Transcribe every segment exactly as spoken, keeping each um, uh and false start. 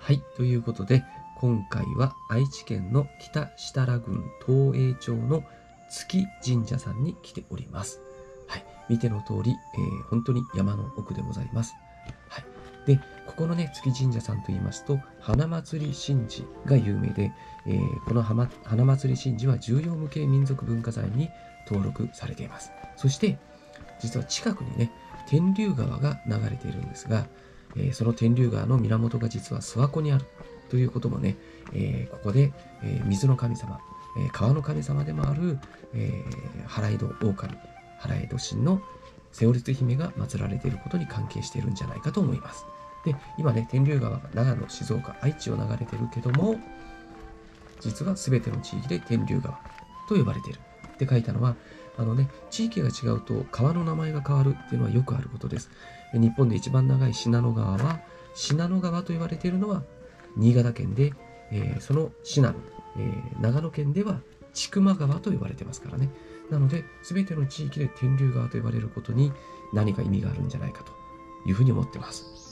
はい、ということで、今回は愛知県の北設楽郡東栄町の月神社さんに来ております。はい、見ての通り、えー、本当に山の奥でございます。はい、で、ここのね、月神社さんと言いますと、花祭り神事が有名で、えー、この花祭り神事は重要無形民族文化財に登録されています。そして、実は近くにね、天竜川が流れているんですが、えー、その天竜川の源が実は諏訪湖にあるということもね、えー、ここで、えー、水の神様、えー、川の神様でもある、えー、原江戸大神、原江戸神の瀬尾律姫が祀られていることに関係しているんじゃないかと思います。で、今ね、天竜川が長野、静岡、愛知を流れているけども、実は全ての地域で天竜川と呼ばれているって書いたのは、あのね、地域が違うと川の名前が変わるっていうのはよくあることです。日本で一番長い信濃川は、信濃川と言われているのは新潟県で、えー、その信濃、えー、長野県では千曲川と呼ばれてますからね。なので、すべての地域で天竜川と呼ばれることに何か意味があるんじゃないかというふうに思ってます。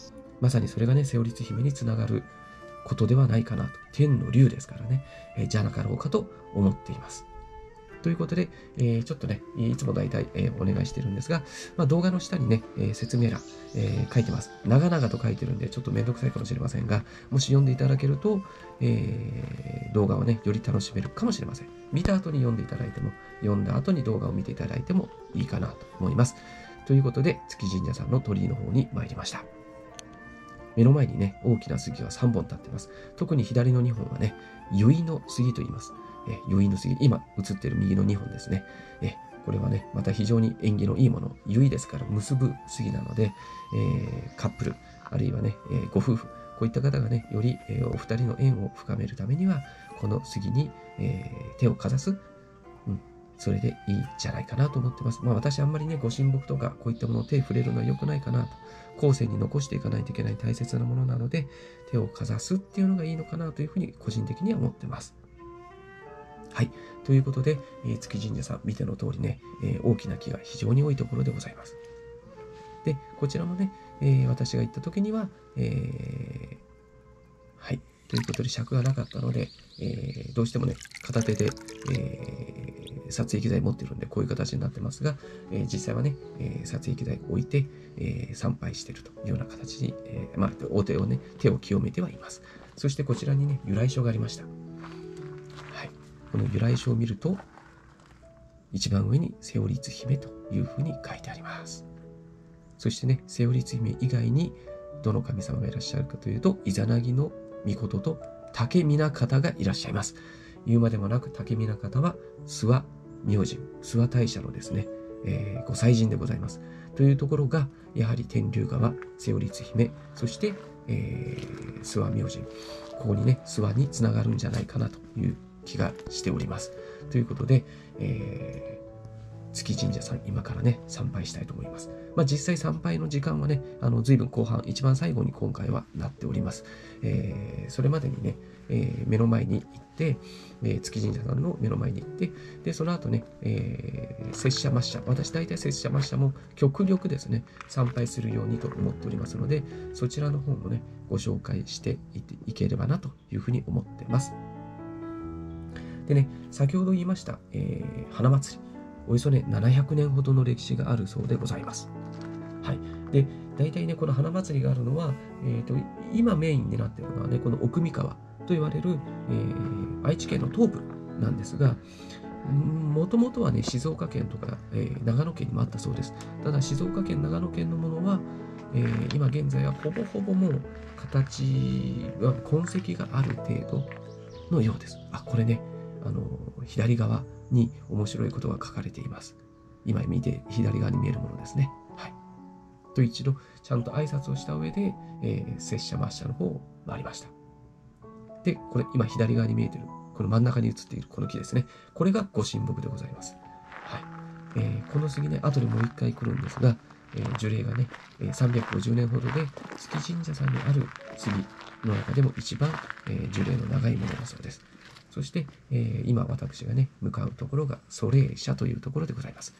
まさにそれがね、瀬尾律姫につながることではないかなと。天の竜ですからね、えー、じゃなかろうかと思っています。ということで、えー、ちょっとね、いつも大体、えー、お願いしてるんですが、まあ、動画の下にね、えー、説明欄、えー、書いてます。長々と書いてるんで、ちょっとめんどくさいかもしれませんが、もし読んでいただけると、えー、動画をね、より楽しめるかもしれません。見た後に読んでいただいても、読んだ後に動画を見ていただいてもいいかなと思います。ということで、月神社さんの鳥居の方に参りました。目の前にね、大きな杉がさんぼん立っています。特に左のにほんはね、結の杉と言います。え、結の杉、今映っている右のにほんですね。え、これはね、また非常に縁起のいいもの、結ですから結ぶ杉なので、えー、カップル、あるいはね、えー、ご夫婦、こういった方がね、より、えー、お二人の縁を深めるためには、この杉に、えー、手をかざす、うん、それでいいんじゃないかなと思ってます。まあ私あんまりね、ご神木とかこういったものを手触れるのは良くないかなと。後世に残していかないといけない大切なものなので、手をかざすっていうのがいいのかなというふうに個人的には思ってます。はい。ということで、えー、月神社さん、見ての通りね、えー、大きな木が非常に多いところでございます。で、こちらもね、えー、私が行った時には、えー、はい。ということで尺がなかったので、えー、どうしてもね、片手で、えー、撮影機材持ってるんで、こういう形になってますが、えー、実際はね、えー、撮影機材を置いて、えー、参拝しているというような形に、えー、まあ、お手をね、手を清めてはいます。そしてこちらにね、由来書がありました。はい。この由来書を見ると、一番上に瀬尾律姫というふうに書いてあります。そしてね、瀬尾律姫以外に、どの神様がいらっしゃるかというと、イザナギの命と竹南方がいらっしゃいます。言うまでもなく、竹南方は諏訪明神、諏訪大社のですね、えー、ご祭神でございます。というところが、やはり天竜川、瀬尾律姫、そして、えー、諏訪明神、ここにね、諏訪につながるんじゃないかなという気がしております。ということで、えー月神社さん、今からね、参拝したいと思います。まあ、実際参拝の時間はね、あの、随分後半、一番最後に今回はなっております。えー、それまでにね、えー、目の前に行って、えー、月神社さんの目の前に行って、で、その後ね、えー、拙者末社、私大体拙者末社も極力ですね、参拝するようにと思っておりますので、そちらの方もね、ご紹介していっていければなというふうに思ってます。でね、先ほど言いました、えー、花祭り。およそね、ななひゃくねんほどの歴史があるそうでございます。はい。で、大体ね、この花祭りがあるのは、えーと、今メインになっているのはね、この奥三川と言われる、えー、愛知県の東部なんですが、もともとはね、静岡県とか、えー、長野県にもあったそうです。ただ、静岡県、長野県のものは、えー、今現在はほぼほぼもう形は痕跡がある程度のようです。あ、これね、あの、左側に面白いことが書かれています。今見て左側に見えるものですね。はい。と一度ちゃんと挨拶をした上で、えー、拙者末社の方を回りました。で、これ今左側に見えている、この真ん中に映っているこの木ですね。これがご神木でございます。はい。えー、この杉ね、後でもう一回来るんですが、えー、樹齢がね、さんびゃくごじゅうねんほどで、月神社さんにある杉の中でも一番、えー、樹齢の長いものだそうです。そして、えー、今私がね、向かうところが、ソレー社というところでございます。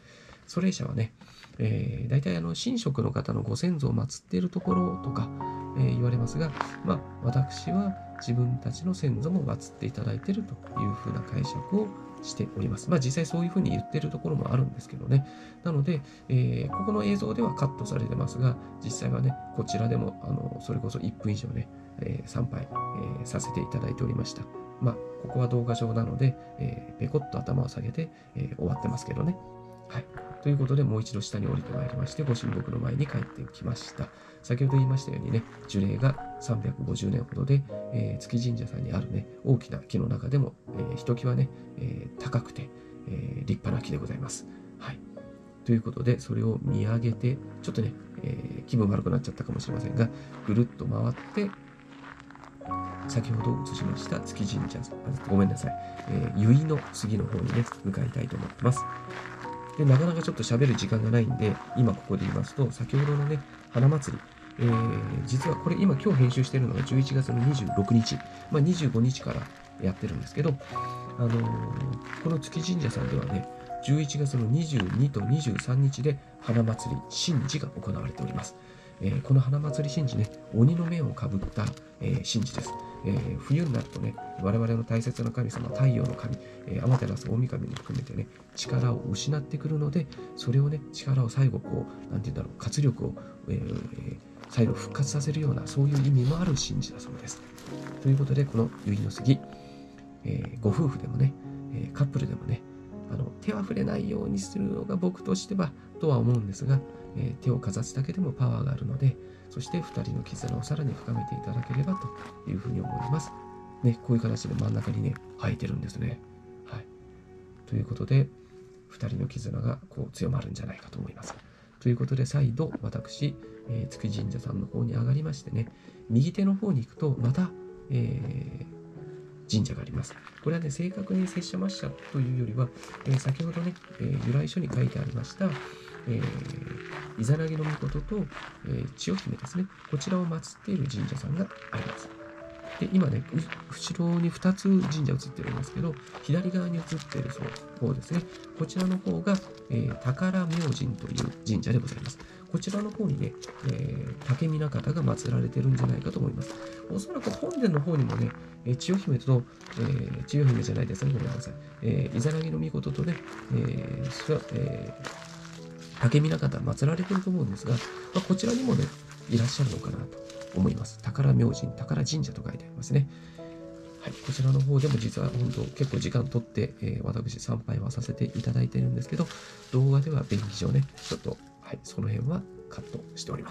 祖霊社はね、えー、大体あの神職の方のご先祖を祀っているところとか、えー、言われますが、まあ、私は自分たちの先祖も祀っていただいているというふうな解釈をしております。まあ実際そういうふうに言ってるところもあるんですけどね。なので、えー、ここの映像ではカットされてますが、実際はね、こちらでもあのそれこそいっぷん以上ね、えー、参拝、えー、させていただいておりました。まあ、ここは動画上なので、えー、ペコッと頭を下げて、えー、終わってますけどね。はい。ということで、もう一度下に降りてまいりまして、ご神木の前に帰ってきました。先ほど言いましたようにね、樹齢がさんびゃくごじゅうねんほどで、えー、月神社さんにあるね、大きな木の中でも、えー、ひときわね、えー、高くて、えー、立派な木でございます。はい。ということで、それを見上げて、ちょっとね、えー、気分悪くなっちゃったかもしれませんが、ぐるっと回って、先ほど映しました月神社、ごめんなさい、えー、由比の次の方にね、向かいたいと思ってます。で、なかなかちょっと喋る時間がないんで、今ここで言いますと、先ほどのね、花祭り、えー、実はこれ今今日編集しているのがじゅういちがつのにじゅうろくにち、まあ、にじゅうごにちからやってるんですけど、あのー、この月神社さんではね、じゅういちがつのにじゅうにとにじゅうさんにちで花祭り神事が行われております。えー、この花祭り神事ね、鬼の面をかぶった、えー、神事です。えー、冬になるとね、我々の大切な神様、太陽の神、えー、天照大神に含めてね、力を失ってくるので、それをね、力を最後こう、なんて言うんだろう、活力を、えー、再度復活させるような、そういう意味もある神事だそうです。ということで、この結の杉、えー、ご夫婦でもね、えー、カップルでもね、あの手は触れないようにするのが僕としてはとは思うんですが、えー、手をかざすだけでもパワーがあるので、そしてふたりの絆をさらに深めていただければというふうに思います。ね、こういう形で真ん中にね、生えてるんですね。はい。ということで、ふたりの絆がこう強まるんじゃないかと思います。ということで、再度私、えー、月神社さんの方に上がりましてね、右手の方に行くと、また、えー神社があります。これはね、正確に拙者末社というよりは、えー、先ほどね、えー、由来書に書いてありました、えー、イザナギの御事と、えー、千代姫ですね。こちらを祀っている神社さんがあります。で、今ね、後ろにふたつ神社映ってるんですけど、左側に映っている方ですね。こちらの方が、えー、宝明神という神社でございます。こちらの方にね、えー、竹見方が祀られてるんじゃないかと思います。おそらく本殿の方にもね、えー、千代姫と、えー、千代姫じゃないですね、ごめんなさい。えー、イザナギの御事とね、えーえー、竹見方祀られてると思うんですが、まあ、こちらにもね、いらっしゃるのかなと思います。宝明神、宝神社と書いてありますね。はい、こちらの方でも実は本当結構時間取って、えー、私参拝はさせていただいているんですけど、動画では便宜上ね、ちょっと、はい、その辺はカットしております。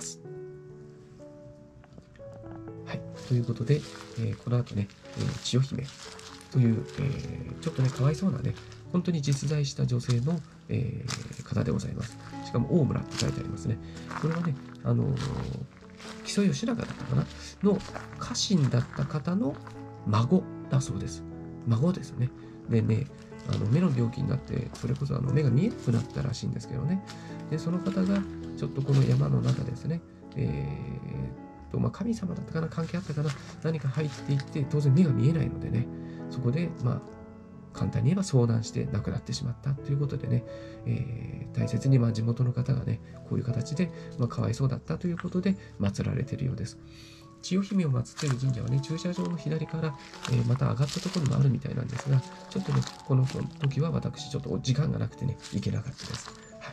はい、ということで、えー、この後ね、えー、千代姫という、えー、ちょっとね、かわいそうなね、本当に実在した女性の、えー、方でございます。しかも大村って書いてありますね。これはね、あのー、木曽義仲だったかなの家臣だった方の孫だそうです。孫ですね。でね、あの目の病気になって、それこそあの目が見えなくなったらしいんですけどね。で、その方がちょっとこの山の中ですね、えー、とまあ、神様だったかな、関係あったかな、何か入っていって、当然目が見えないのでね、そこで、まあ、簡単に言えば遭難して亡くなってしまったということでね、えー、大切にまあ地元の方がね、こういう形で、まあ、かわいそうだったということで祀られているようです。千代姫を祀っている神社はね、駐車場の左から、えー、また上がったところにもあるみたいなんですが、ちょっとね、この時は私、ちょっと時間がなくてね、行けなかったです。はい、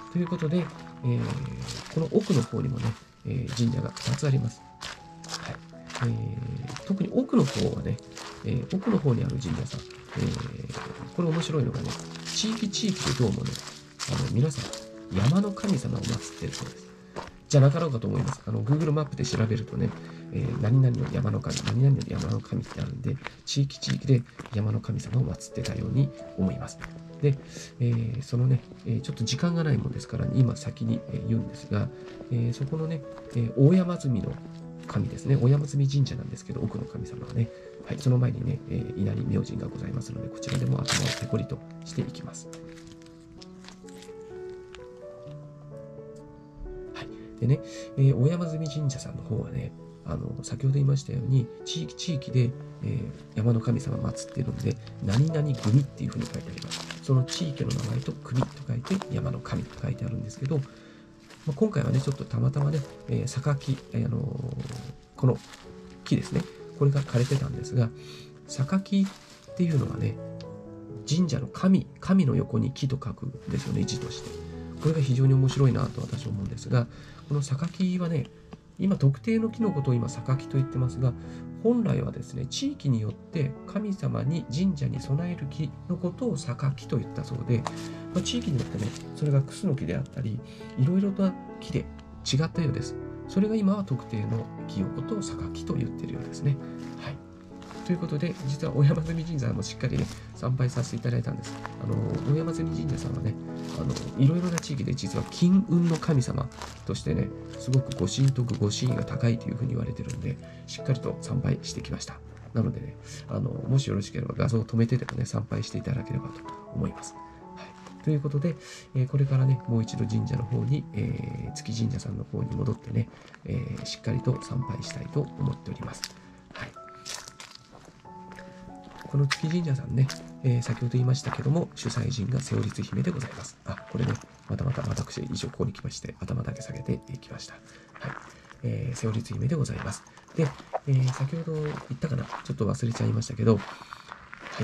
ということで、えー、この奥の方にもね、えー、神社がふたつあります。はいえー、特に奥の方はね、えー、奥の方にある神社さん、えー、これ面白いのがね、地域地域でどうもね、あの皆さん、山の神様を祀っているそうです。じゃなかろうかと思います。あの Google マップで調べるとね、えー、何々の山の神、何々の山の神ってあるんで、地域地域で山の神様を祀ってたように思います。で、えー、そのね、えー、ちょっと時間がないもんですから、ね、今先に言うんですが、えー、そこのね、えー、大山積の神ですね、大山積神社なんですけど、奥の神様はね、はい、その前にね、えー、稲荷明神がございますので、こちらでも頭をペコリとしていきます。でね、えー、大山積神社さんの方はね、 あの、先ほど言いましたように、地域地域で、えー、山の神様祀っているんで、何々組っていうふうに書いてあります。その地域の名前と組と書いて、山の神と書いてあるんですけど、まあ、今回はね、ちょっとたまたまね、えー、榊、えー、あのー、この木ですね、これが枯れてたんですが、榊っていうのはね、神社の神、神の横に木と書くんですよね、字として。これが非常に面白いなと私は思うんですが、この榊はね、今特定の木のことを今榊と言ってますが、本来はですね、地域によって神様に神社に備える木のことを榊と言ったそうで、まあ、地域によってね、それがクスの木であったり、いろいろな木で違ったようです。それが今は特定の木のことを榊と言っているようですね。はい。ということで、実は大山積神社もしっかりね、参拝させていただいたんです。あの、大山積神社さんはね、あの、いろいろな地域で実は金運の神様としてね、すごくご神徳、ご神位が高いというふうに言われてるんで、しっかりと参拝してきました。なのでね、あの、もしよろしければ画像を止めてでもね、参拝していただければと思います。はい。ということで、えー、これからね、もう一度神社の方に、えー、月神社さんの方に戻ってね、えー、しっかりと参拝したいと思っております。はい。この月神社さんね、えー、先ほど言いましたけども、主催人が瀬尾律姫でございます。あ、これね、またまた私、一応ここに来まして、頭だけ下げてきました。はい。えー、瀬尾律姫でございます。で、えー、先ほど言ったかな、ちょっと忘れちゃいましたけど、はい。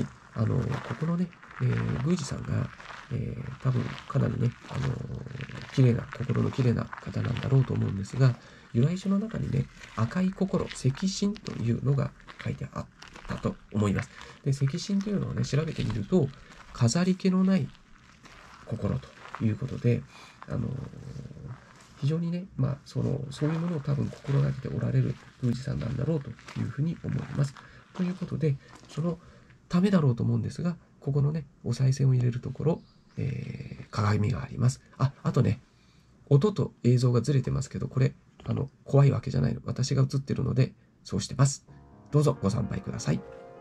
あの、ここのね、えー、宮司さんが、えー、多分かなりね、あのー、綺麗な、心の綺麗な方なんだろうと思うんですが、由来書の中にね、赤い心、赤心というのが書いてあったと思います。で、赤心というのをね、調べてみると、飾り気のない心ということで、あのー、非常にね、まあ、その、そういうものを多分心がけておられる宮司さんなんだろうというふうに思います。ということで、そのためだろうと思うんですが、ここのね、お賽銭を入れるところ、えー、鏡があります。あ、あとね、音と映像がずれてますけど、これ、あの、怖いわけじゃないの。私が映ってるので、そうしてます。どうぞご参拝ください。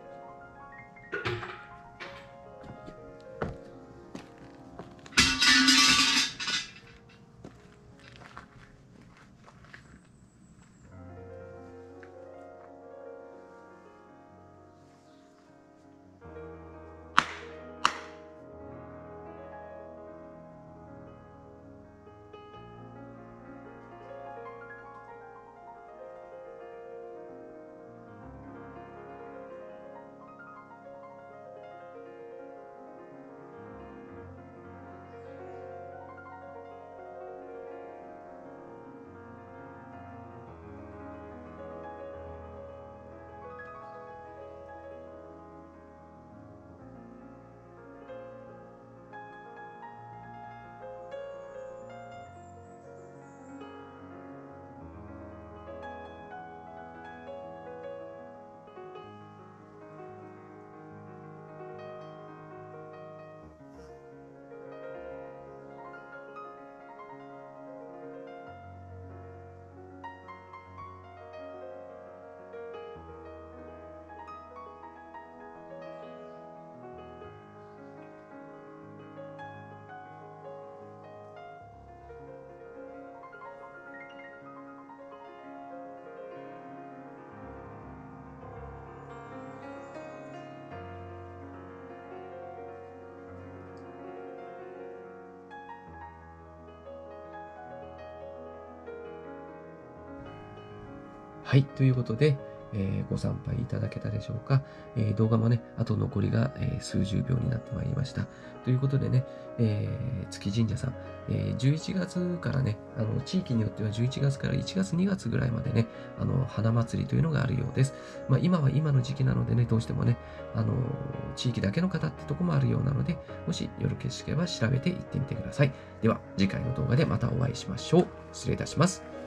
はい。ということで、えー、ご参拝いただけたでしょうか。えー、動画もね、あと残りが、えー、数十秒になってまいりました。ということでね、えー、月神社さん、えー、じゅういちがつからね、あの、地域によってはじゅういちがつからいちがつ、にがつぐらいまでね、あの、花祭りというのがあるようです。まあ、今は今の時期なのでね、どうしてもね、あの、地域だけの方ってとこもあるようなので、もしよろしければ調べていってみてください。では、次回の動画でまたお会いしましょう。失礼いたします。